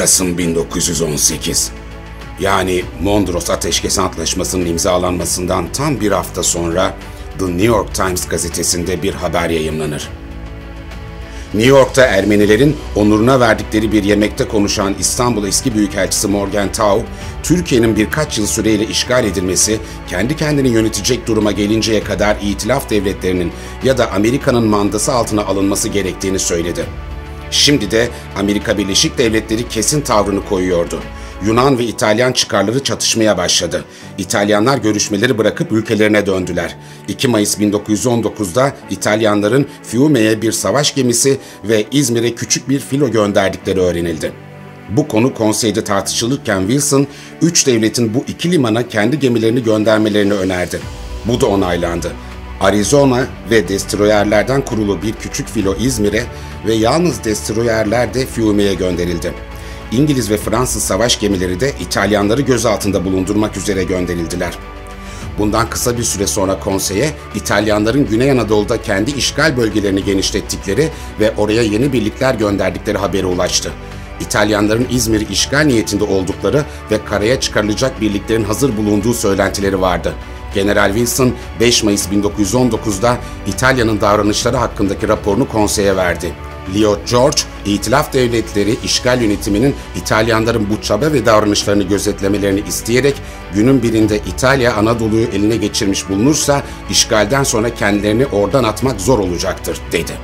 Kasım 1918. Yani Mondros Ateşkes Antlaşması'nın imzalanmasından tam bir hafta sonra The New York Times gazetesinde bir haber yayımlanır. New York'ta Ermenilerin onuruna verdikleri bir yemekte konuşan İstanbul eski Büyükelçisi Morgan Tau, Türkiye'nin birkaç yıl süreyle işgal edilmesi, kendi kendini yönetecek duruma gelinceye kadar İtilaf devletlerinin ya da Amerika'nın mandası altına alınması gerektiğini söyledi. Şimdi de Amerika Birleşik Devletleri kesin tavrını koyuyordu. Yunan ve İtalyan çıkarları çatışmaya başladı. İtalyanlar görüşmeleri bırakıp ülkelerine döndüler. 2 Mayıs 1919'da İtalyanların Fiume'ye bir savaş gemisi ve İzmir'e küçük bir filo gönderdikleri öğrenildi. Bu konu konseyde tartışılırken Wilson, 3 devletin bu iki limana kendi gemilerini göndermelerini önerdi. Bu da onaylandı. Arizona ve destroyerlerden kurulu bir küçük filo İzmir'e ve yalnız destroyerler de Fiume'ye gönderildi. İngiliz ve Fransız savaş gemileri de İtalyanları gözaltında bulundurmak üzere gönderildiler. Bundan kısa bir süre sonra konseye, İtalyanların Güney Anadolu'da kendi işgal bölgelerini genişlettikleri ve oraya yeni birlikler gönderdikleri haberi ulaştı. İtalyanların İzmir'i işgal niyetinde oldukları ve karaya çıkarılacak birliklerin hazır bulunduğu söylentileri vardı. General Wilson, 5 Mayıs 1919'da İtalya'nın davranışları hakkındaki raporunu konseye verdi. Leo George, İtilaf Devletleri işgal yönetiminin İtalyanların bu çaba ve davranışlarını gözetlemelerini isteyerek günün birinde İtalya Anadolu'yu eline geçirmiş bulunursa işgalden sonra kendilerini oradan atmak zor olacaktır, dedi.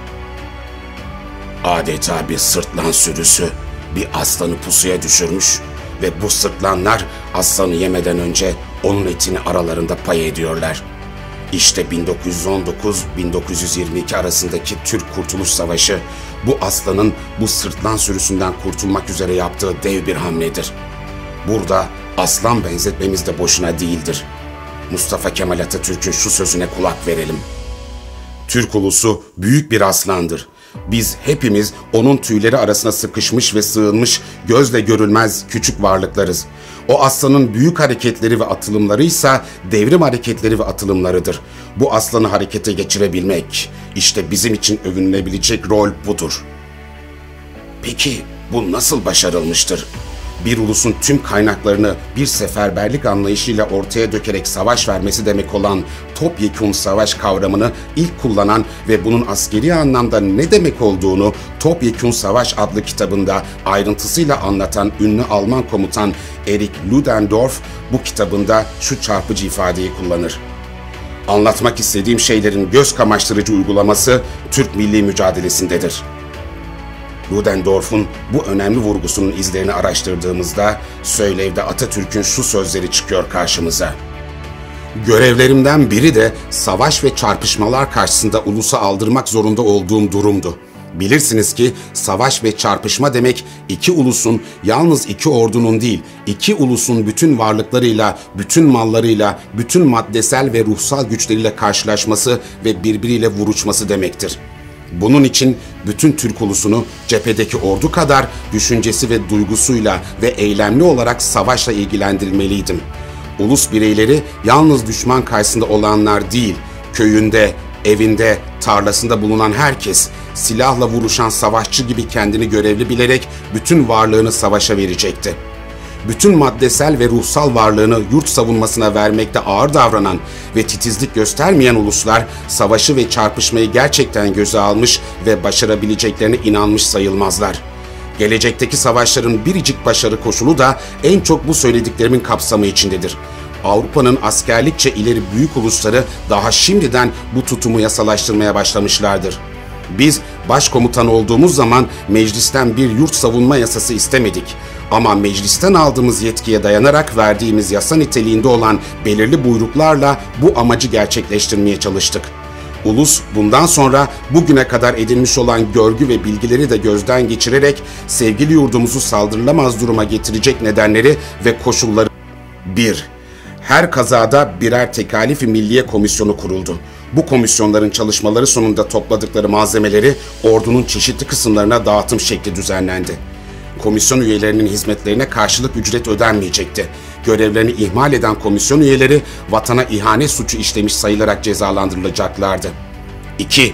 Adeta bir sırtlan sürüsü bir aslanı pusuya düşürmüş ve bu sırtlanlar aslanı yemeden önce onun etini aralarında pay ediyorlar. İşte 1919-1922 arasındaki Türk Kurtuluş Savaşı, bu aslanın bu sırtlan sürüsünden kurtulmak üzere yaptığı dev bir hamledir. Burada aslan benzetmemiz de boşuna değildir. Mustafa Kemal Atatürk'ün şu sözüne kulak verelim. Türk ulusu büyük bir aslandır. Biz hepimiz onun tüyleri arasına sıkışmış ve sığınmış, gözle görülmez küçük varlıklarız. O aslanın büyük hareketleri ve atılımları ise devrim hareketleri ve atılımlarıdır. Bu aslanı harekete geçirebilmek, işte bizim için övünülebilecek rol budur. Peki bu nasıl başarılmıştır? Bir ulusun tüm kaynaklarını bir seferberlik anlayışıyla ortaya dökerek savaş vermesi demek olan topyekun savaş kavramını ilk kullanan ve bunun askeri anlamda ne demek olduğunu Topyekun Savaş adlı kitabında ayrıntısıyla anlatan ünlü Alman komutan Erich Ludendorff bu kitabında şu çarpıcı ifadeyi kullanır. Anlatmak istediğim şeylerin göz kamaştırıcı uygulaması Türk milli mücadelesindedir. Ludendorff'un bu önemli vurgusunun izlerini araştırdığımızda Söylev'de Atatürk'ün şu sözleri çıkıyor karşımıza. Görevlerimden biri de savaş ve çarpışmalar karşısında ulusa aldırmak zorunda olduğum durumdu. Bilirsiniz ki savaş ve çarpışma demek iki ulusun, yalnız iki ordunun değil, iki ulusun bütün varlıklarıyla, bütün mallarıyla, bütün maddesel ve ruhsal güçleriyle karşılaşması ve birbiriyle vuruşması demektir. Bunun için bütün Türk ulusunu cephedeki ordu kadar düşüncesi ve duygusuyla ve eylemli olarak savaşla ilgilendirmeliydim. Ulus bireyleri yalnız düşman karşısında olanlar değil, köyünde, evinde, tarlasında bulunan herkes, silahla vuruşan savaşçı gibi kendini görevli bilerek bütün varlığını savaşa verecekti. Bütün maddesel ve ruhsal varlığını yurt savunmasına vermekte ağır davranan ve titizlik göstermeyen uluslar, savaşı ve çarpışmayı gerçekten göze almış ve başarabileceklerine inanmış sayılmazlar. Gelecekteki savaşların biricik başarı koşulu da en çok bu söylediklerimin kapsamı içindedir. Avrupa'nın askerlikçe ileri büyük ulusları daha şimdiden bu tutumu yasalaştırmaya başlamışlardır. Biz başkomutan olduğumuz zaman meclisten bir yurt savunma yasası istemedik. Ama meclisten aldığımız yetkiye dayanarak verdiğimiz yasa niteliğinde olan belirli buyruklarla bu amacı gerçekleştirmeye çalıştık. Ulus bundan sonra bugüne kadar edinmiş olan görgü ve bilgileri de gözden geçirerek sevgili yurdumuzu saldırılamaz duruma getirecek nedenleri ve koşulları 1. Her kazada birer tekalifi milliye komisyonu kuruldu. Bu komisyonların çalışmaları sonunda topladıkları malzemeleri ordunun çeşitli kısımlarına dağıtım şekli düzenlendi. Komisyon üyelerinin hizmetlerine karşılık ücret ödenmeyecekti. Görevlerini ihmal eden komisyon üyeleri vatana ihanet suçu işlemiş sayılarak cezalandırılacaklardı. 2.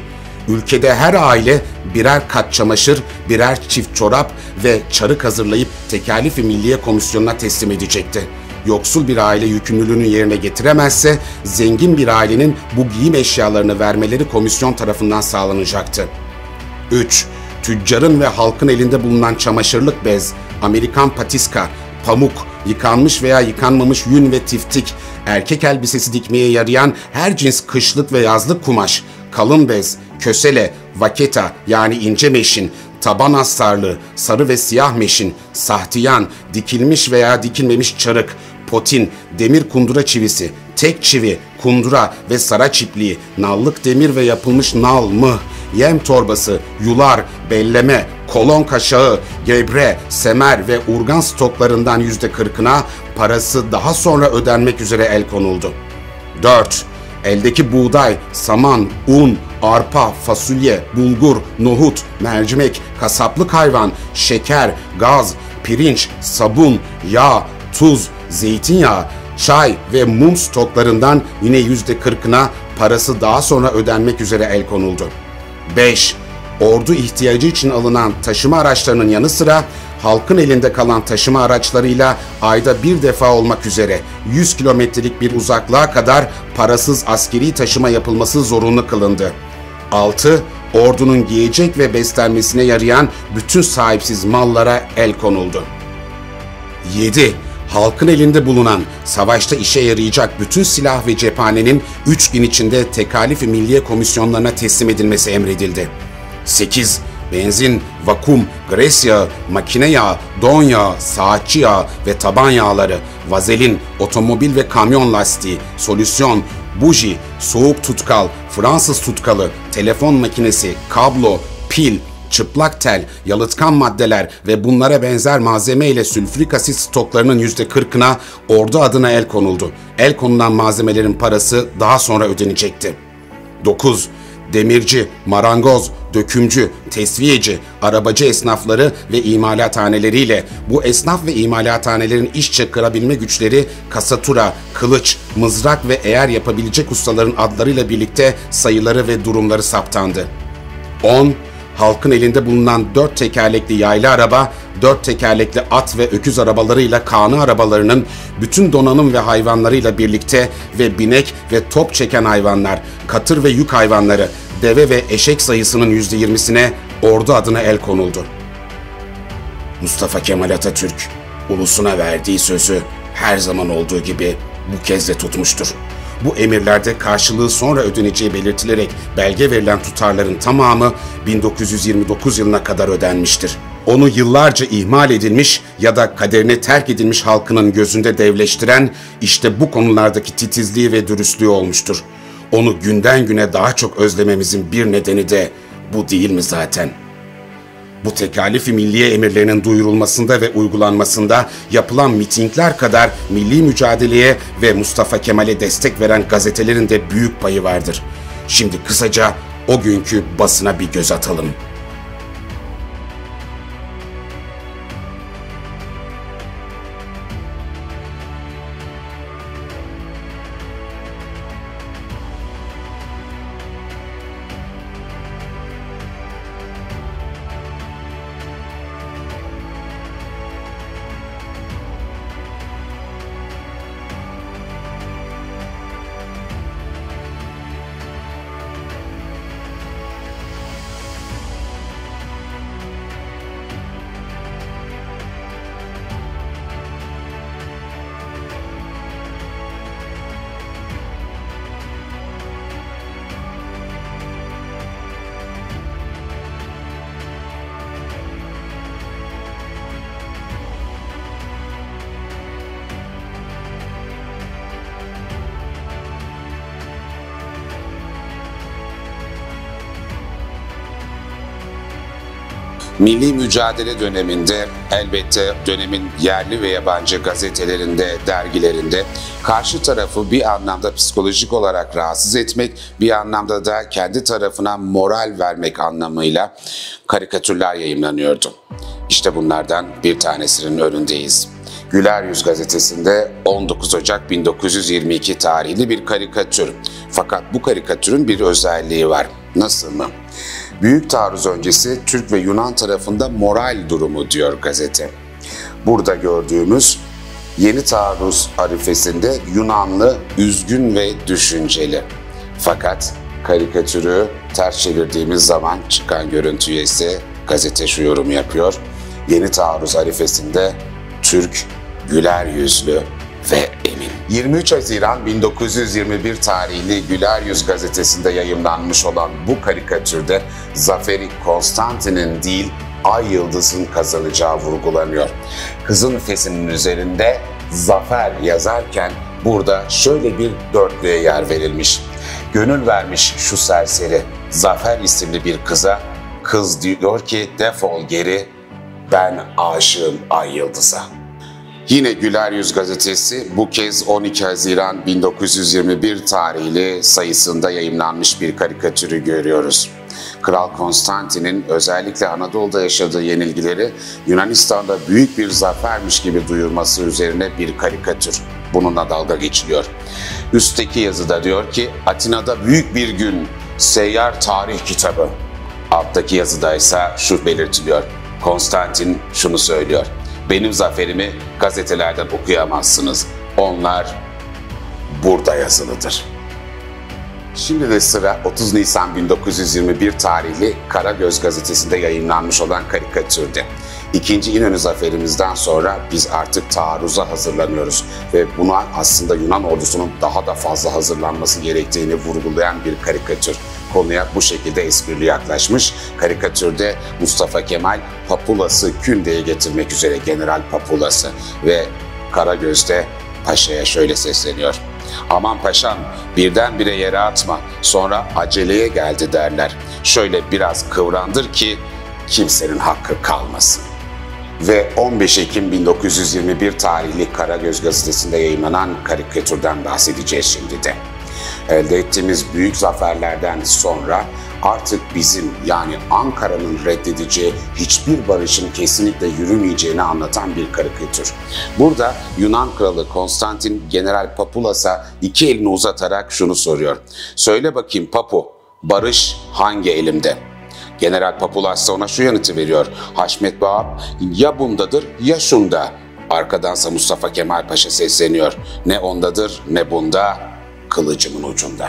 ülkede her aile birer kat çamaşır, birer çift çorap ve çarık hazırlayıp Tekalif-i Milliye Komisyonu'na teslim edecekti. Yoksul bir aile yükümlülüğünü yerine getiremezse zengin bir ailenin bu giyim eşyalarını vermeleri komisyon tarafından sağlanacaktı. 3. Tüccarın ve halkın elinde bulunan çamaşırlık bez, Amerikan patiska, pamuk, yıkanmış veya yıkanmamış yün ve tiftik, erkek elbisesi dikmeye yarayan her cins kışlık ve yazlık kumaş, kalın bez, kösele, vaketa yani ince meşin, taban astarlı, sarı ve siyah meşin, sahtiyan, dikilmiş veya dikilmemiş çarık, potin, demir kundura çivisi, tek çivi, kundura ve sara çipliği, nallık demir ve yapılmış nal, mıh, yem torbası, yular, belleme, kolon kaşağı, gebre, semer ve urgan stoklarından %40'ına parası daha sonra ödenmek üzere el konuldu. 4. Eldeki buğday, saman, un, arpa, fasulye, bulgur, nohut, mercimek, kasaplık hayvan, şeker, gaz, pirinç, sabun, yağ, tuz, zeytinyağı, çay ve mum stoklarından yine %40'ına parası daha sonra ödenmek üzere el konuldu. 5. Ordu ihtiyacı için alınan taşıma araçlarının yanı sıra halkın elinde kalan taşıma araçlarıyla ayda bir defa olmak üzere 100 kilometrelik bir uzaklığa kadar parasız askeri taşıma yapılması zorunlu kılındı. 6. Ordunun giyecek ve beslenmesine yarayan bütün sahipsiz mallara el konuldu. 7. Halkın elinde bulunan, savaşta işe yarayacak bütün silah ve cephanenin 3 gün içinde Tekalif-i Milliye Komisyonlarına teslim edilmesi emredildi. 8. Benzin, vakum, gres yağı, makine yağı, don yağı, saatçi yağı ve taban yağları, vazelin, otomobil ve kamyon lastiği, solüsyon, buji, soğuk tutkal, Fransız tutkalı, telefon makinesi, kablo, pil, çıplak tel, yalıtkan maddeler ve bunlara benzer malzeme ile sülfürik asit stoklarının %40'ına ordu adına el konuldu. El konulan malzemelerin parası daha sonra ödenecekti. 9. Demirci, marangoz, dökümcü, tesviyeci, arabacı esnafları ve imalathaneleriyle bu esnaf ve imalathanelerin iş çıkarabilme güçleri kasatura, kılıç, mızrak ve eğer yapabilecek ustaların adlarıyla birlikte sayıları ve durumları saptandı. 10. Halkın elinde bulunan 4 tekerlekli yaylı araba, 4 tekerlekli at ve öküz arabalarıyla kağnı arabalarının bütün donanım ve hayvanlarıyla birlikte ve binek ve top çeken hayvanlar, katır ve yük hayvanları, deve ve eşek sayısının %20'sine ordu adına el konuldu. Mustafa Kemal Atatürk, ulusuna verdiği sözü her zaman olduğu gibi bu kez de tutmuştur. Bu emirlerde karşılığı sonra ödeneceği belirtilerek belge verilen tutarların tamamı 1929 yılına kadar ödenmiştir. Onu yıllarca ihmal edilmiş ya da kaderine terk edilmiş halkının gözünde devleştiren işte bu konulardaki titizliği ve dürüstlüğü olmuştur. Onu günden güne daha çok özlememizin bir nedeni de bu değil mi zaten? Bu Tekalif-i Milliye emirlerinin duyurulmasında ve uygulanmasında yapılan mitingler kadar milli mücadeleye ve Mustafa Kemal'e destek veren gazetelerin de büyük payı vardır. Şimdi kısaca o günkü basına bir göz atalım. Milli mücadele döneminde elbette dönemin yerli ve yabancı gazetelerinde, dergilerinde karşı tarafı bir anlamda psikolojik olarak rahatsız etmek, bir anlamda da kendi tarafına moral vermek anlamıyla karikatürler yayımlanıyordu. İşte bunlardan bir tanesinin önündeyiz. Güler Yüz gazetesinde 19 Ocak 1922 tarihli bir karikatür. Fakat bu karikatürün bir özelliği var. Nasıl mı? Büyük taarruz öncesi Türk ve Yunan tarafında moral durumu diyor gazete. Burada gördüğümüz yeni taarruz arifesinde Yunanlı üzgün ve düşünceli. Fakat karikatürü ters çevirdiğimiz zaman çıkan görüntüye ise gazete şu yorum yapıyor. Yeni taarruz arifesinde Türk güler yüzlü ve emin. 23 Haziran 1921 tarihli Güler Yüz gazetesinde yayımlanmış olan bu karikatürde zaferi Konstantin'in değil Ay Yıldız'ın kazanacağı vurgulanıyor. Kızıl fesinin üzerinde zafer yazarken burada şöyle bir dörtlüğe yer verilmiş. Gönül vermiş şu serseri Zafer isimli bir kıza, kız diyor ki defol geri, ben aşığım Ay Yıldız'a. Yine Güler Yüz gazetesi bu kez 12 Haziran 1921 tarihli sayısında yayımlanmış bir karikatürü görüyoruz. Kral Konstantin'in özellikle Anadolu'da yaşadığı yenilgileri Yunanistan'da büyük bir zafermiş gibi duyurması üzerine bir karikatür. Bununla dalga geçiliyor. Üstteki yazıda diyor ki Atina'da büyük bir gün, seyyar tarih kitabı. Alttaki yazıda ise şu belirtiliyor. Konstantin şunu söylüyor. Benim zaferimi gazetelerden okuyamazsınız. Onlar burada yazılıdır. Şimdi de sıra 30 Nisan 1921 tarihli Karagöz gazetesinde yayınlanmış olan karikatürde. İkinci İnönü zaferimizden sonra biz artık taarruza hazırlanıyoruz ve buna aslında Yunan ordusunun daha da fazla hazırlanması gerektiğini vurgulayan bir karikatür. Konuya bu şekilde esprili yaklaşmış. Karikatürde Mustafa Kemal Papulası kündeye getirmek üzere General Papulası ve Karagöz'de Paşa'ya şöyle sesleniyor. Aman paşam birdenbire yere atma, sonra aceleye geldi derler. Şöyle biraz kıvrandır ki kimsenin hakkı kalmasın. Ve 15 Ekim 1921 tarihli Karagöz gazetesinde yayınlanan karikatürden bahsedeceğiz şimdi de. Elde ettiğimiz büyük zaferlerden sonra artık bizim yani Ankara'nın reddedeceği hiçbir barışın kesinlikle yürümeyeceğini anlatan bir karikatür. Burada Yunan kralı Konstantin General Papulas'a iki elini uzatarak şunu soruyor. Söyle bakayım Papu, barış hangi elimde? General Papulas da ona şu yanıtı veriyor. Haşmet Bağap ya bundadır ya şunda. Arkadansa Mustafa Kemal Paşa sesleniyor. Ne ondadır ne bunda, kılıcımın ucunda.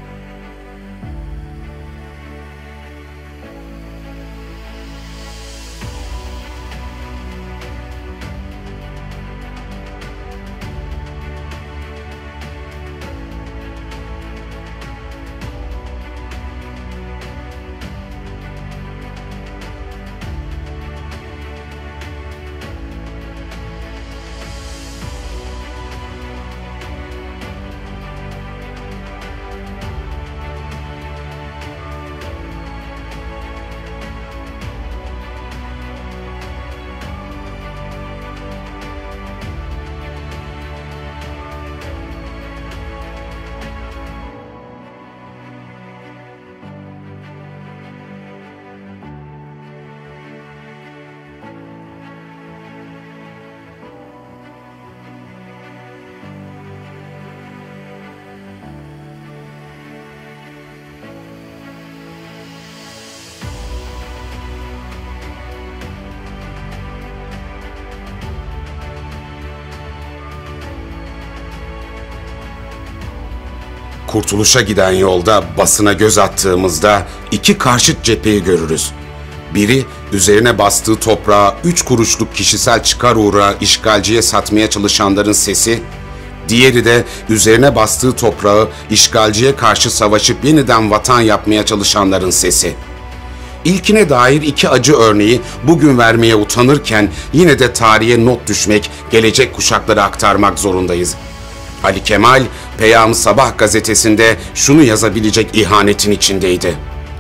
Kurtuluşa giden yolda basına göz attığımızda iki karşıt cepheyi görürüz. Biri üzerine bastığı toprağı 3 kuruşluk kişisel çıkar uğruna işgalciye satmaya çalışanların sesi, diğeri de üzerine bastığı toprağı işgalciye karşı savaşıp yeniden vatan yapmaya çalışanların sesi. İlkine dair iki acı örneği bugün vermeye utanırken yine de tarihe not düşmek, gelecek kuşaklara aktarmak zorundayız. Ali Kemal, Peyam-ı Sabah gazetesinde şunu yazabilecek ihanetin içindeydi.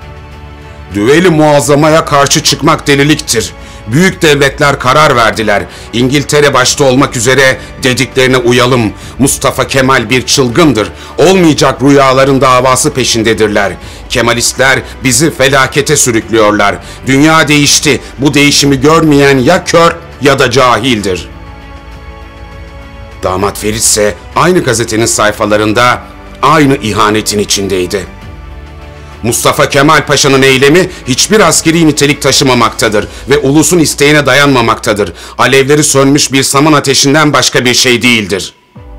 Düveli muazzamaya karşı çıkmak deliliktir. Büyük devletler karar verdiler. İngiltere başta olmak üzere dediklerine uyalım. Mustafa Kemal bir çılgındır. Olmayacak rüyaların davası peşindedirler. Kemalistler bizi felakete sürüklüyorlar. Dünya değişti. Bu değişimi görmeyen ya kör ya da cahildir. Damat Ferit ise aynı gazetenin sayfalarında aynı ihanetin içindeydi. Mustafa Kemal Paşa'nın eylemi hiçbir askeri nitelik taşımamaktadır ve ulusun isteğine dayanmamaktadır. Alevleri sönmüş bir saman ateşinden başka bir şey değildir.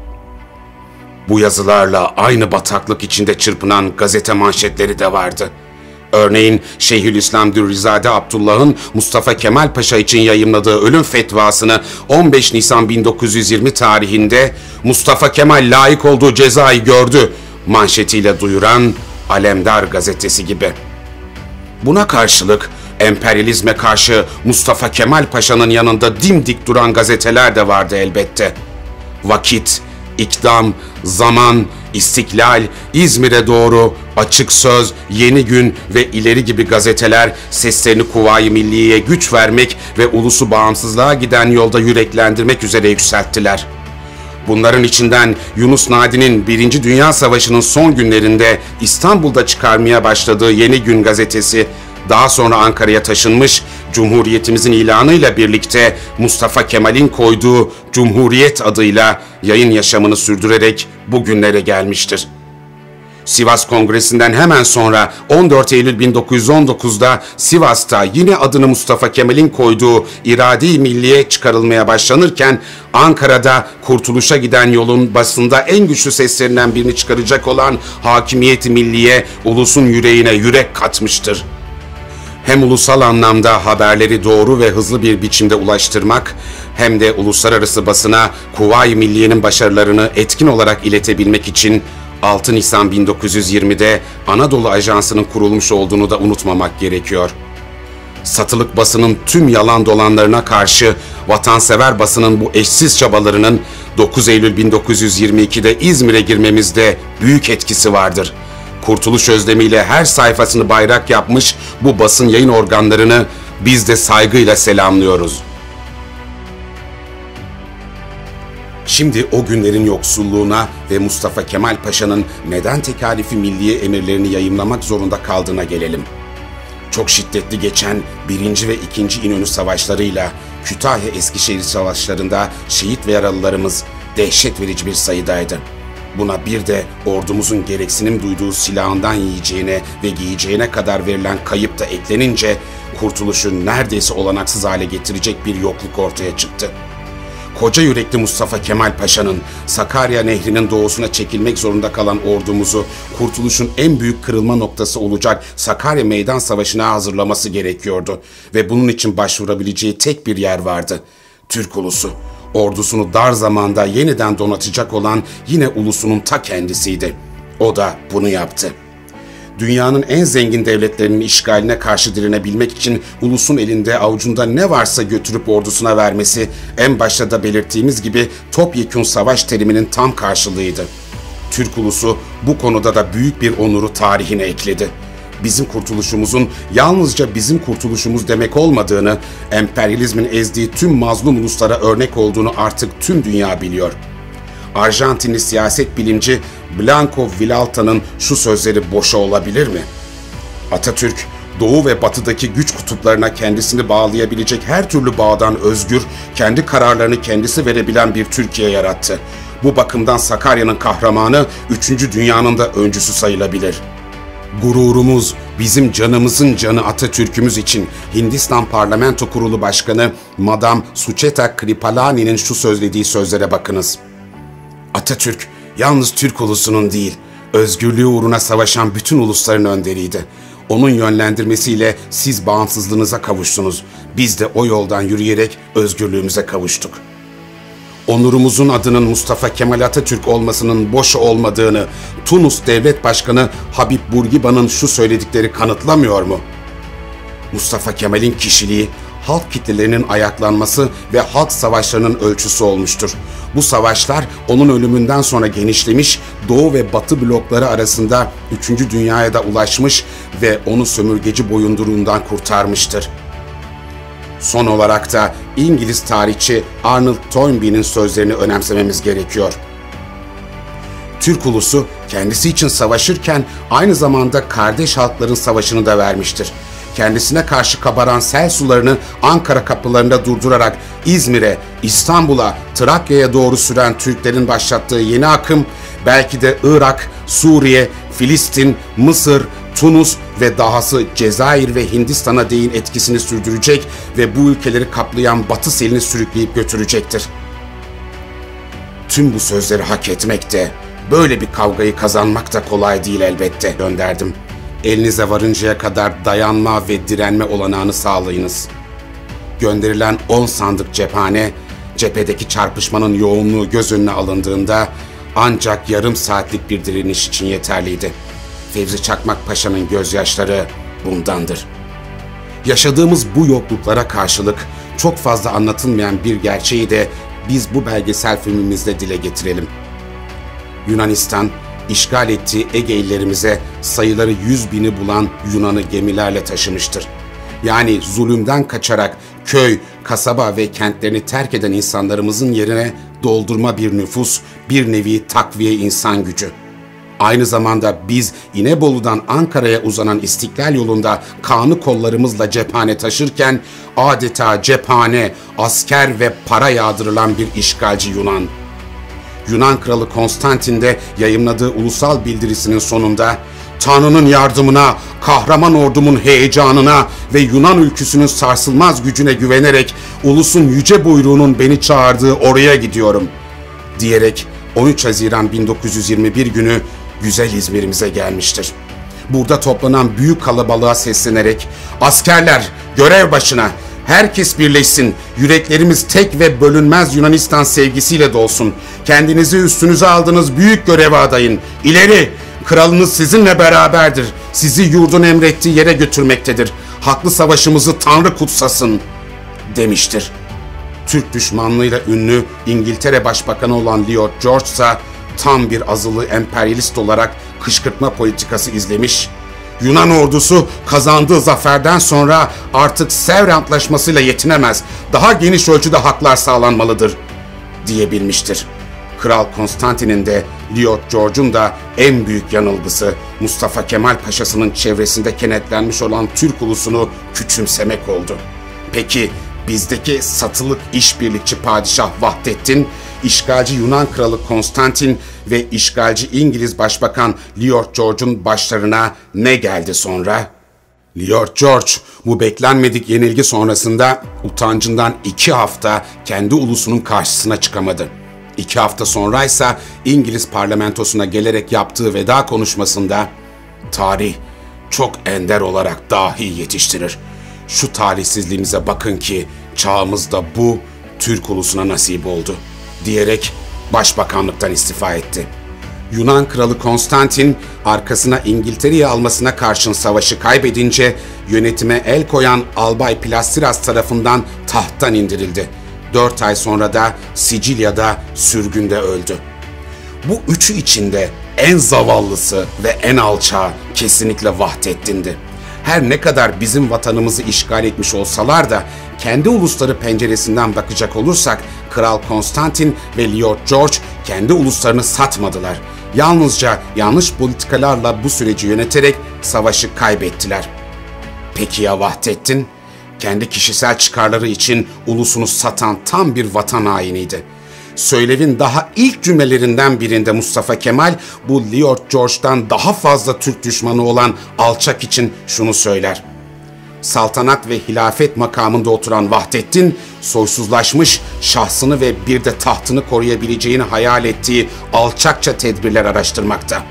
Bu yazılarla aynı bataklık içinde çırpınan gazete manşetleri de vardı. Örneğin Şeyhülislam Dürrizade Abdullah'ın Mustafa Kemal Paşa için yayımladığı ölüm fetvasını 15 Nisan 1920 tarihinde "Mustafa Kemal layık olduğu cezayı gördü" manşetiyle duyuran Alemdar gazetesi gibi. Buna karşılık emperyalizme karşı Mustafa Kemal Paşa'nın yanında dimdik duran gazeteler de vardı elbette. Vakit, İkdam, Zaman, İstiklal, İzmir'e Doğru, Açık Söz, Yeni Gün ve İleri gibi gazeteler seslerini Kuvayi Milliye'ye güç vermek ve ulusu bağımsızlığa giden yolda yüreklendirmek üzere yükselttiler. Bunların içinden Yunus Nadi'nin 1. Dünya Savaşı'nın son günlerinde İstanbul'da çıkarmaya başladığı Yeni Gün gazetesi, daha sonra Ankara'ya taşınmış, Cumhuriyetimizin ilanıyla birlikte Mustafa Kemal'in koyduğu Cumhuriyet adıyla yayın yaşamını sürdürerek bugünlere gelmiştir. Sivas Kongresi'nden hemen sonra 14 Eylül 1919'da Sivas'ta yine adını Mustafa Kemal'in koyduğu İrade-i Milliye çıkarılmaya başlanırken Ankara'da kurtuluşa giden yolun basında en güçlü seslerinden birini çıkaracak olan Hakimiyet-i Milliye ulusun yüreğine yürek katmıştır. Hem ulusal anlamda haberleri doğru ve hızlı bir biçimde ulaştırmak, hem de uluslararası basına Kuvayi Milliye'nin başarılarını etkin olarak iletebilmek için 6 Nisan 1920'de Anadolu Ajansı'nın kurulmuş olduğunu da unutmamak gerekiyor. Satılık basının tüm yalan dolanlarına karşı vatansever basının bu eşsiz çabalarının 9 Eylül 1922'de İzmir'e girmemizde büyük etkisi vardır. Kurtuluş özlemiyle her sayfasını bayrak yapmış bu basın yayın organlarını biz de saygıyla selamlıyoruz. Şimdi o günlerin yoksulluğuna ve Mustafa Kemal Paşa'nın neden tekalifi milliye emirlerini yayımlamak zorunda kaldığına gelelim. Çok şiddetli geçen 1. ve 2. İnönü Savaşları'yla Kütahya-Eskişehir Savaşları'nda şehit ve yaralılarımız dehşet verici bir sayıdaydı. Buna bir de ordumuzun gereksinim duyduğu silahından yiyeceğine ve giyeceğine kadar verilen kayıp da eklenince kurtuluşu neredeyse olanaksız hale getirecek bir yokluk ortaya çıktı. Koca yürekli Mustafa Kemal Paşa'nın Sakarya Nehri'nin doğusuna çekilmek zorunda kalan ordumuzu kurtuluşun en büyük kırılma noktası olacak Sakarya Meydan Savaşı'na hazırlaması gerekiyordu ve bunun için başvurabileceği tek bir yer vardı: Türk ulusu. Ordusunu dar zamanda yeniden donatacak olan yine ulusunun ta kendisiydi. O da bunu yaptı. Dünyanın en zengin devletlerinin işgaline karşı direnebilmek için ulusun elinde avucunda ne varsa götürüp ordusuna vermesi, en başta da belirttiğimiz gibi topyekün savaş teriminin tam karşılığıydı. Türk ulusu bu konuda da büyük bir onuru tarihine ekledi. Bizim kurtuluşumuzun yalnızca bizim kurtuluşumuz demek olmadığını, emperyalizmin ezdiği tüm mazlum uluslara örnek olduğunu artık tüm dünya biliyor. Arjantinli siyaset bilimci Blanco Villalta'nın şu sözleri boşa olabilir mi? Atatürk, Doğu ve Batı'daki güç kutuplarına kendisini bağlayabilecek her türlü bağdan özgür, kendi kararlarını kendisi verebilen bir Türkiye yarattı. Bu bakımdan Sakarya'nın kahramanı 3. dünyanın da öncüsü sayılabilir. Gururumuz, bizim canımızın canı Atatürk'ümüz için Hindistan Parlamento Kurulu Başkanı Madame Sucheta Kripalani'nin şu söylediği sözlere bakınız. Atatürk yalnız Türk ulusunun değil, özgürlüğü uğruna savaşan bütün ulusların önderiydi. Onun yönlendirmesiyle siz bağımsızlığınıza kavuştunuz. Biz de o yoldan yürüyerek özgürlüğümüze kavuştuk. Onurumuzun adının Mustafa Kemal Atatürk olmasının boş olmadığını Tunus Devlet Başkanı Habib Bourguiba'nın şu söyledikleri kanıtlamıyor mu? Mustafa Kemal'in kişiliği, halk kitlelerinin ayaklanması ve halk savaşlarının ölçüsü olmuştur. Bu savaşlar onun ölümünden sonra genişlemiş, Doğu ve Batı blokları arasında 3. dünyaya da ulaşmış ve onu sömürgeci boyunduruğundan kurtarmıştır. Son olarak da İngiliz tarihçi Arnold Toynbee'nin sözlerini önemsememiz gerekiyor. Türk ulusu kendisi için savaşırken aynı zamanda kardeş halkların savaşını da vermiştir. Kendisine karşı kabaran sel sularını Ankara kapılarında durdurarak İzmir'e, İstanbul'a, Trakya'ya doğru süren Türklerin başlattığı yeni akım, belki de Irak, Suriye, Filistin, Mısır, Tunus ve dahası Cezayir ve Hindistan'a değin etkisini sürdürecek ve bu ülkeleri kaplayan Batı selini sürükleyip götürecektir. Tüm bu sözleri hak etmek de, böyle bir kavgayı kazanmak da kolay değil elbette, gönderdim. Elinize varıncaya kadar dayanma ve direnme olanağını sağlayınız. Gönderilen 10 sandık cephane, cephedeki çarpışmanın yoğunluğu göz önüne alındığında ancak yarım saatlik bir direniş için yeterliydi. Fevzi Çakmak Paşa'nın gözyaşları bundandır. Yaşadığımız bu yokluklara karşılık çok fazla anlatılmayan bir gerçeği de biz bu belgesel filmimizde dile getirelim. Yunanistan, işgal ettiği Ege illerimize sayıları 100.000'i bulan Yunan'ı gemilerle taşımıştır. Yani zulümden kaçarak köy, kasaba ve kentlerini terk eden insanlarımızın yerine doldurma bir nüfus, bir nevi takviye insan gücü. Aynı zamanda biz İnebolu'dan Ankara'ya uzanan İstiklal yolunda kanı kollarımızla cephane taşırken adeta cephane, asker ve para yağdırılan bir işgalci Yunan. Yunan Kralı Konstantin de yayımladığı ulusal bildirisinin sonunda "Tanrı'nın yardımına, kahraman ordumun heyecanına ve Yunan ülküsünün sarsılmaz gücüne güvenerek ulusun yüce buyruğunun beni çağırdığı oraya gidiyorum" diyerek 13 Haziran 1921 günü güzel İzmir'imize gelmiştir. Burada toplanan büyük kalabalığa seslenerek "Askerler, görev başına! Herkes birleşsin, yüreklerimiz tek ve bölünmez Yunanistan sevgisiyle dolsun. Kendinizi üstünüze aldığınız büyük göreve adayın. İleri! Kralınız sizinle beraberdir. Sizi yurdun emrettiği yere götürmektedir. Haklı savaşımızı Tanrı kutsasın" demiştir. Türk düşmanlığıyla ünlü İngiltere Başbakanı olan Lloyd George ise tam bir azılı emperyalist olarak kışkırtma politikası izlemiş, Yunan ordusu kazandığı zaferden sonra artık Sevr Antlaşması'yla yetinemez, daha geniş ölçüde haklar sağlanmalıdır diyebilmiştir. Kral Konstantin'in de Lloyd George'un da en büyük yanılgısı Mustafa Kemal Paşa'sının çevresinde kenetlenmiş olan Türk ulusunu küçümsemek oldu. Peki bizdeki satılık işbirlikçi padişah Vahdettin, işgalci Yunan kralı Konstantin ve işgalci İngiliz Başbakan Lloyd George'un başlarına ne geldi sonra? Lloyd George bu beklenmedik yenilgi sonrasında utancından 2 hafta kendi ulusunun karşısına çıkamadı. 2 hafta sonraysa İngiliz parlamentosuna gelerek yaptığı veda konuşmasında "Tarih çok ender olarak dahi yetiştirir. Şu talihsizliğimize bakın ki çağımızda bu Türk ulusuna nasip oldu" diyerek başbakanlıktan istifa etti. Yunan kralı Konstantin arkasına İngiltere'yi almasına karşın savaşı kaybedince yönetime el koyan Albay Plastiras tarafından tahttan indirildi. 4 ay sonra da Sicilya'da sürgünde öldü. Bu üçü içinde en zavallısı ve en alçağı kesinlikle Vahdettin'di. Her ne kadar bizim vatanımızı işgal etmiş olsalar da kendi ulusları penceresinden bakacak olursak Kral Konstantin ve Lloyd George kendi uluslarını satmadılar. Yalnızca yanlış politikalarla bu süreci yöneterek savaşı kaybettiler. Peki ya Vahdettin? Kendi kişisel çıkarları için ulusunu satan tam bir vatan hainiydi. Söylevin daha ilk cümlelerinden birinde Mustafa Kemal bu Lloyd George'dan daha fazla Türk düşmanı olan alçak için şunu söyler: "Saltanat ve hilafet makamında oturan Vahdettin, soysuzlaşmış, şahsını ve bir de tahtını koruyabileceğini hayal ettiği alçakça tedbirler araştırmakta."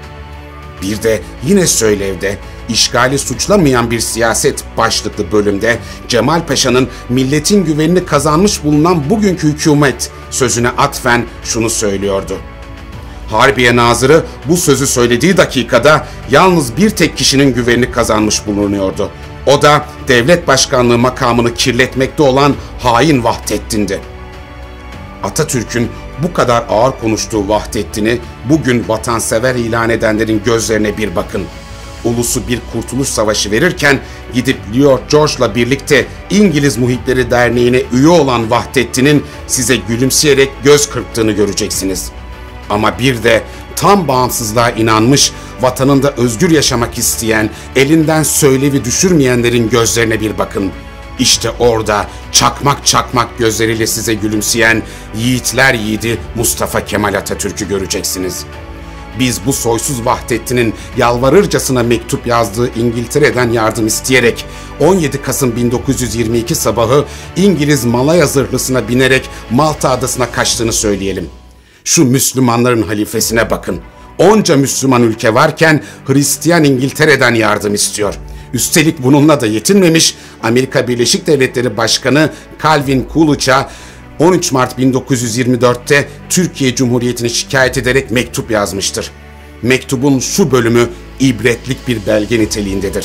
Bir de yine söylevde, işgali suçlamayan bir siyaset başlıklı bölümde Cemal Paşa'nın milletin güvenini kazanmış bulunan bugünkü hükümet sözüne atfen şunu söylüyordu: Harbiye Nazırı bu sözü söylediği dakikada yalnız bir tek kişinin güvenini kazanmış bulunuyordu. O da devlet başkanlığı makamını kirletmekte olan hain Vahdettin'di. Atatürk'ün bu kadar ağır konuştuğu Vahdettin'i bugün vatansever ilan edenlerin gözlerine bir bakın. Ulusu bir kurtuluş savaşı verirken gidip Lloyd George'la birlikte İngiliz Muhipleri Derneği'ne üye olan Vahdettin'in size gülümseyerek göz kırptığını göreceksiniz. Ama bir de tam bağımsızlığa inanmış, vatanında özgür yaşamak isteyen, elinden söylevi düşürmeyenlerin gözlerine bir bakın. İşte orada çakmak çakmak gözleriyle size gülümseyen yiğitler yiğidi Mustafa Kemal Atatürk'ü göreceksiniz. Biz bu soysuz Vahdettin'in yalvarırcasına mektup yazdığı İngiltere'den yardım isteyerek 17 Kasım 1922 sabahı İngiliz Malaya zırhlısına binerek Malta adasına kaçtığını söyleyelim. Şu Müslümanların halifesine bakın. Onca Müslüman ülke varken Hristiyan İngiltere'den yardım istiyor. Üstelik bununla da yetinmemiş, Amerika Birleşik Devletleri Başkanı Calvin Coolidge'a 13 Mart 1924'te Türkiye Cumhuriyeti'ni şikayet ederek mektup yazmıştır. Mektubun şu bölümü ibretlik bir belge niteliğindedir.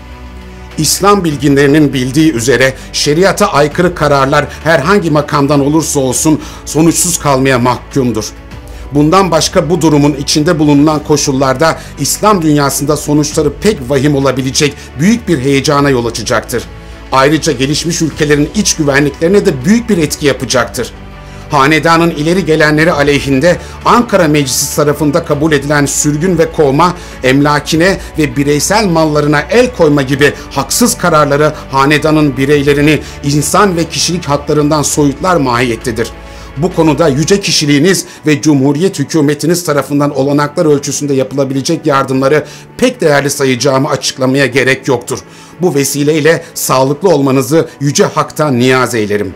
İslam bilginlerinin bildiği üzere şeriata aykırı kararlar herhangi makamdan olursa olsun sonuçsuz kalmaya mahkumdur. Bundan başka bu durumun içinde bulunan koşullarda İslam dünyasında sonuçları pek vahim olabilecek büyük bir heyecana yol açacaktır. Ayrıca gelişmiş ülkelerin iç güvenliklerine de büyük bir etki yapacaktır. Hanedanın ileri gelenleri aleyhinde Ankara Meclisi tarafında kabul edilen sürgün ve kovma, emlakine ve bireysel mallarına el koyma gibi haksız kararları hanedanın bireylerini insan ve kişilik haklarından soyutlar mahiyettedir. Bu konuda yüce kişiliğiniz ve Cumhuriyet hükümetiniz tarafından olanaklar ölçüsünde yapılabilecek yardımları pek değerli sayacağımı açıklamaya gerek yoktur. Bu vesileyle sağlıklı olmanızı yüce haktan niyaz eylerim.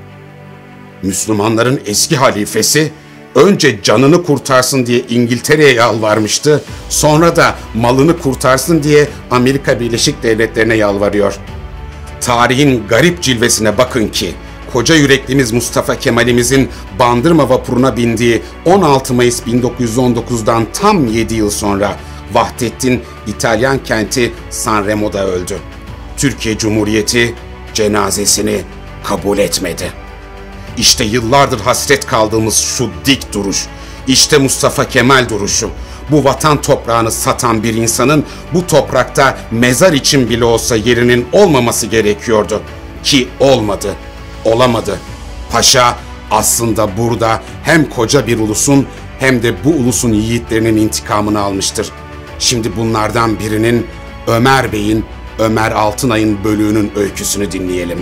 Müslümanların eski halifesi önce canını kurtarsın diye İngiltere'ye yalvarmıştı, sonra da malını kurtarsın diye Amerika Birleşik Devletleri'ne yalvarıyor. Tarihin garip cilvesine bakın ki, koca yüreklimiz Mustafa Kemal'imizin Bandırma vapuruna bindiği 16 Mayıs 1919'dan tam 7 yıl sonra Vahdettin İtalyan kenti Sanremo'da öldü. Türkiye Cumhuriyeti cenazesini kabul etmedi. İşte yıllardır hasret kaldığımız şu dik duruş, işte Mustafa Kemal duruşu. Bu vatan toprağını satan bir insanın bu toprakta mezar için bile olsa yerinin olmaması gerekiyordu. Ki olmadı, olamadı. Paşa aslında burada hem koca bir ulusun hem de bu ulusun yiğitlerinin intikamını almıştır. Şimdi bunlardan birinin Ömer Bey'in, Ömer Altınay'ın bölüğünün öyküsünü dinleyelim.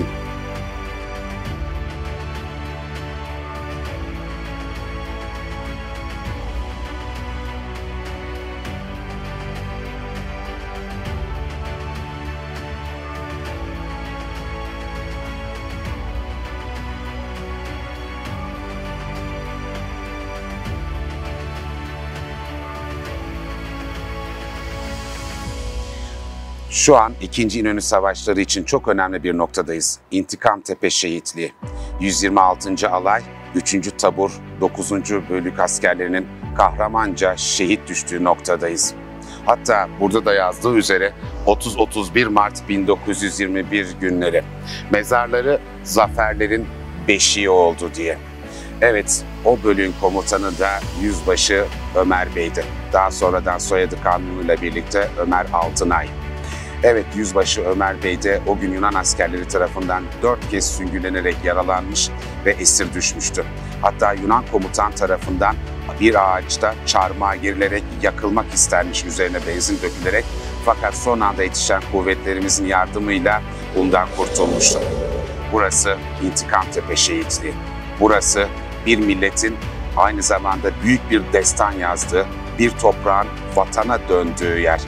Şu an 2. İnönü Savaşları için çok önemli bir noktadayız. İntikamtepe Şehitliği. 126. Alay, 3. Tabur, 9. Bölük askerlerinin kahramanca şehit düştüğü noktadayız. Hatta burada da yazdığı üzere 30-31 Mart 1921 günleri. Mezarları zaferlerin beşiği oldu diye. Evet, o bölüğün komutanı da Yüzbaşı Ömer Bey'di. Daha sonradan soyadı kanunuyla birlikte Ömer Altınay. Evet, Yüzbaşı Ömer Bey de o gün Yunan askerleri tarafından 4 kez süngülenerek yaralanmış ve esir düşmüştü. Hatta Yunan komutan tarafından bir ağaçta çarmıha girilerek yakılmak istenmiş, üzerine benzin dökülerek, fakat son anda yetişen kuvvetlerimizin yardımıyla bundan kurtulmuştu. Burası İntikamtepe Şehitliği. Burası bir milletin aynı zamanda büyük bir destan yazdığı, bir toprağın vatana döndüğü yer.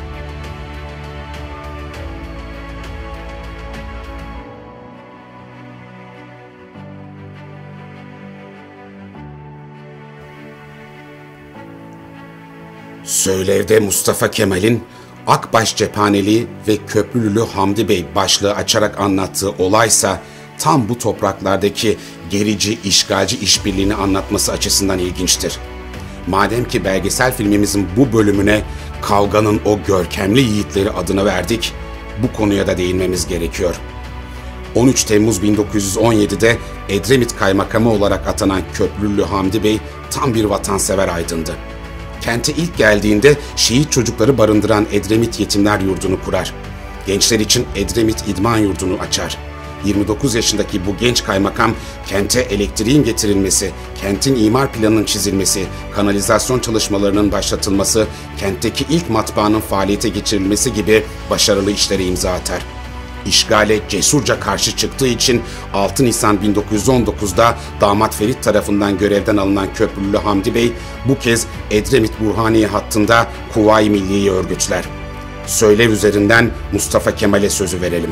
Söylevde Mustafa Kemal'in Akbaş Cephaneliği ve Köprülülü Hamdi Bey başlığı açarak anlattığı olaysa tam bu topraklardaki gerici, işgalci işbirliğini anlatması açısından ilginçtir. Madem ki belgesel filmimizin bu bölümüne kavganın o görkemli yiğitleri adını verdik, bu konuya da değinmemiz gerekiyor. 13 Temmuz 1917'de Edremit Kaymakamı olarak atanan Köprülülü Hamdi Bey tam bir vatansever aydındı. Kente ilk geldiğinde şehit çocukları barındıran Edremit Yetimler Yurdu'nu kurar. Gençler için Edremit İdman Yurdu'nu açar. 29 yaşındaki bu genç kaymakam kente elektriğin getirilmesi, kentin imar planının çizilmesi, kanalizasyon çalışmalarının başlatılması, kentteki ilk matbaanın faaliyete geçirilmesi gibi başarılı işlere imza atar. İşgale cesurca karşı çıktığı için 6 Nisan 1919'da damat Ferit tarafından görevden alınan Köprülü Hamdi Bey bu kez Edremit-Burhaniye hattında Kuvayi Milliye'yi örgütler. Söylev üzerinden Mustafa Kemal'e sözü verelim.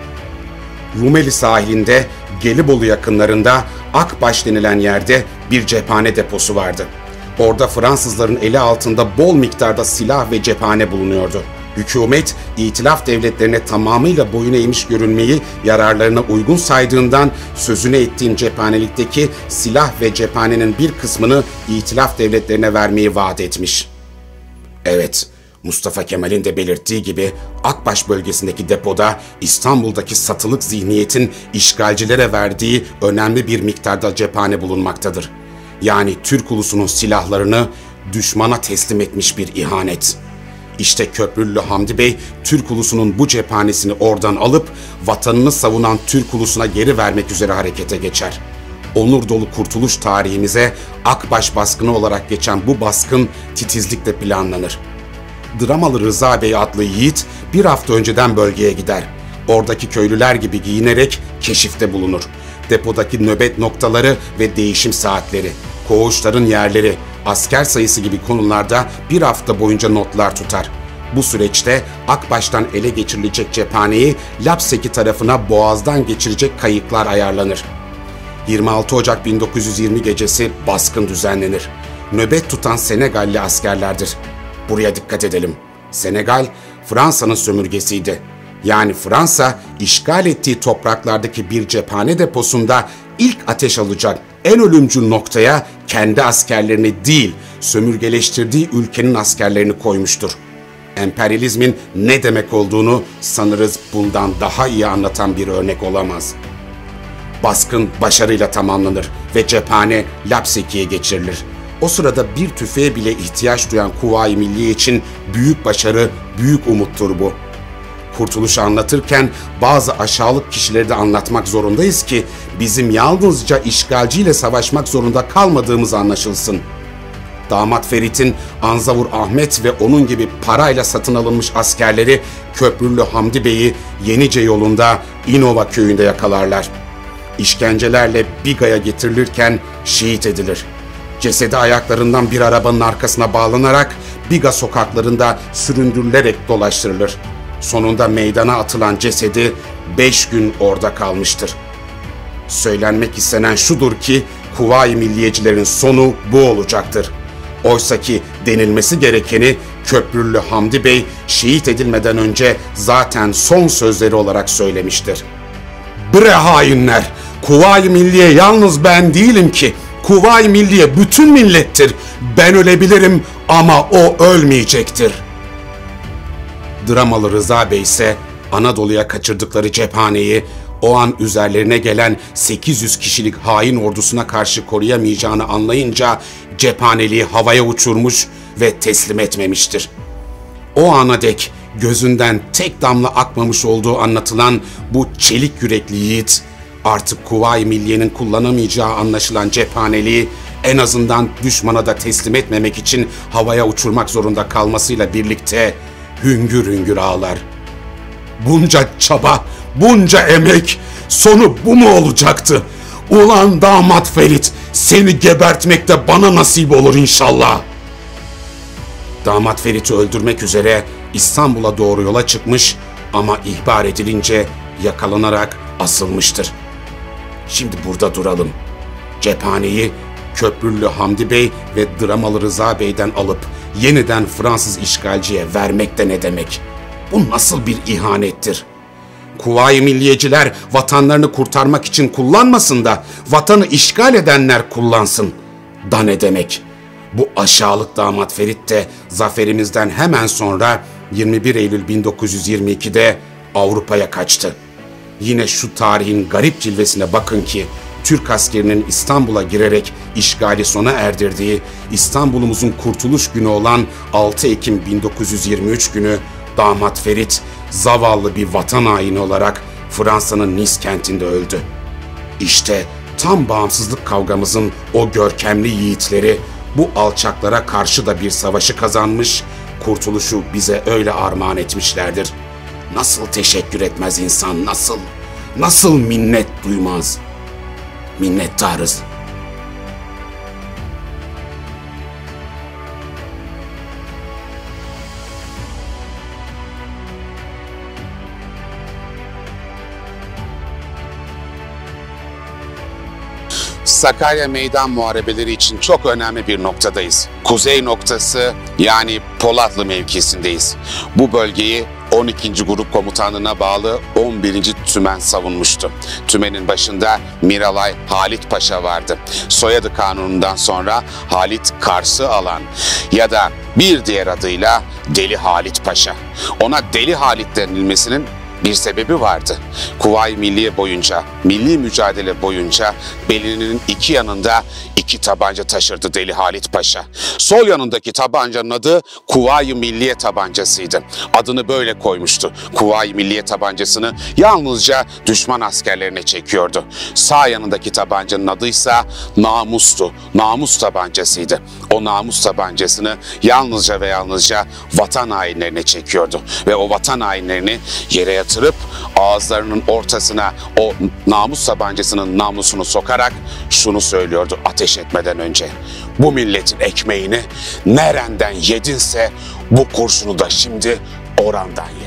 Rumeli sahilinde Gelibolu yakınlarında Akbaş denilen yerde bir cephane deposu vardı. Orada Fransızların eli altında bol miktarda silah ve cephane bulunuyordu. Hükümet, İtilaf devletlerine tamamıyla boyun eğmiş görünmeyi yararlarına uygun saydığından sözünü ettiğim cephanelikteki silah ve cephanenin bir kısmını İtilaf devletlerine vermeyi vaat etmiş. Evet, Mustafa Kemal'in de belirttiği gibi Akbaş bölgesindeki depoda İstanbul'daki satılık zihniyetin işgalcilere verdiği önemli bir miktarda cephane bulunmaktadır. Yani Türk ulusunun silahlarını düşmana teslim etmiş bir ihanet. İşte Köprülü Hamdi Bey, Türk ulusunun bu cephanesini oradan alıp vatanını savunan Türk ulusuna geri vermek üzere harekete geçer. Onur dolu kurtuluş tarihimize Akbaş baskını olarak geçen bu baskın titizlikle planlanır. Dramalı Rıza Bey adlı yiğit bir hafta önceden bölgeye gider. Oradaki köylüler gibi giyinerek keşifte bulunur. Depodaki nöbet noktaları ve değişim saatleri, koğuşların yerleri, asker sayısı gibi konularda bir hafta boyunca notlar tutar. Bu süreçte Akbaş'tan ele geçirilecek cephaneyi Lapseki tarafına boğazdan geçirecek kayıklar ayarlanır. 26 Ocak 1920 gecesi baskın düzenlenir. Nöbet tutan Senegalli askerlerdir. Buraya dikkat edelim. Senegal, Fransa'nın sömürgesiydi. Yani Fransa, işgal ettiği topraklardaki bir cephane deposunda ilk ateş alacak en ölümcül noktaya kendi askerlerini değil, sömürgeleştirdiği ülkenin askerlerini koymuştur. Emperyalizmin ne demek olduğunu sanırız bundan daha iyi anlatan bir örnek olamaz. Baskın başarıyla tamamlanır ve cephane Lapseki'ye geçirilir. O sırada bir tüfeğe bile ihtiyaç duyan Kuvayi Milliye için büyük başarı, büyük umuttur bu. Kurtuluşu anlatırken bazı aşağılık kişileri de anlatmak zorundayız ki bizim yalnızca işgalciyle savaşmak zorunda kalmadığımız anlaşılsın. Damat Ferit'in Anzavur Ahmet ve onun gibi parayla satın alınmış askerleri Köprülü Hamdi Bey'i Yenice yolunda İnova köyünde yakalarlar. İşkencelerle Biga'ya getirilirken şehit edilir. Cesedi ayaklarından bir arabanın arkasına bağlanarak Biga sokaklarında süründürülerek dolaştırılır. Sonunda meydana atılan cesedi 5 gün orada kalmıştır. Söylenmek istenen şudur ki Kuvayi Milliyecilerin sonu bu olacaktır. Oysaki denilmesi gerekeni Köprülü Hamdi Bey şehit edilmeden önce zaten son sözleri olarak söylemiştir. Bre hainler! Kuvayi Milliye yalnız ben değilim ki. Kuvayi Milliye bütün millettir. Ben ölebilirim ama o ölmeyecektir. Dramalı Rıza Bey ise Anadolu'ya kaçırdıkları cephaneyi o an üzerlerine gelen 800 kişilik hain ordusuna karşı koruyamayacağını anlayınca cephaneliği havaya uçurmuş ve teslim etmemiştir. O ana dek gözünden tek damla akmamış olduğu anlatılan bu çelik yürekli yiğit artık Kuvayi Milliye'nin kullanamayacağı anlaşılan cephaneliği en azından düşmana da teslim etmemek için havaya uçurmak zorunda kalmasıyla birlikte hüngür hüngür ağlar. Bunca çaba, bunca emek, sonu bu mu olacaktı? Ulan damat Ferit, seni gebertmek de bana nasip olur inşallah. Damat Ferit'i öldürmek üzere İstanbul'a doğru yola çıkmış ama ihbar edilince yakalanarak asılmıştır. Şimdi burada duralım. Cephaneyi Köprülü Hamdi Bey ve Dramalı Rıza Bey'den alıp yeniden Fransız işgalciye vermek de ne demek? Bu nasıl bir ihanettir? Kuvayi Milliyeciler vatanlarını kurtarmak için kullanmasın da vatanı işgal edenler kullansın. Da ne demek? Bu aşağılık damat Ferit de zaferimizden hemen sonra 21 Eylül 1922'de Avrupa'ya kaçtı. Yine şu tarihin garip cilvesine bakın ki Türk askerinin İstanbul'a girerek işgali sona erdirdiği İstanbul'umuzun kurtuluş günü olan 6 Ekim 1923 günü damat Ferit zavallı bir vatan haini olarak Fransa'nın Nice kentinde öldü. İşte tam bağımsızlık kavgamızın o görkemli yiğitleri bu alçaklara karşı da bir savaşı kazanmış, kurtuluşu bize öyle armağan etmişlerdir. Nasıl teşekkür etmez insan, nasıl? Nasıl minnet duymaz? Minnettarız. Sakarya Meydan Muharebeleri için çok önemli bir noktadayız. Kuzey noktası yani Polatlı mevkisindeyiz. Bu bölgeyi 12. Grup Komutanlığı'na bağlı 11. Tümen savunmuştu. Tümenin başında Miralay Halit Paşa vardı. Soyadı kanunundan sonra Halit Kars'ı alan ya da bir diğer adıyla Deli Halit Paşa. Ona Deli Halit denilmesinin bir sebebi vardı. Kuvayi Milliye boyunca, milli mücadele boyunca belinin iki yanında iki tabanca taşırdı Deli Halit Paşa. Sol yanındaki tabancanın adı Kuvayi Milliye tabancasıydı. Adını böyle koymuştu. Kuvayi Milliye tabancasını yalnızca düşman askerlerine çekiyordu. Sağ yanındaki tabancanın adıysa Namus'tu. Namus tabancasıydı. O namus tabancasını yalnızca ve yalnızca vatan hainlerine çekiyordu. Ve o vatan hainlerini yere yatırıp ağızlarının ortasına o namus tabancasının namlusunu sokarak şunu söylüyordu ateş etmeden önce: bu milletin ekmeğini nereden yedinse bu kurşunu da şimdi orandan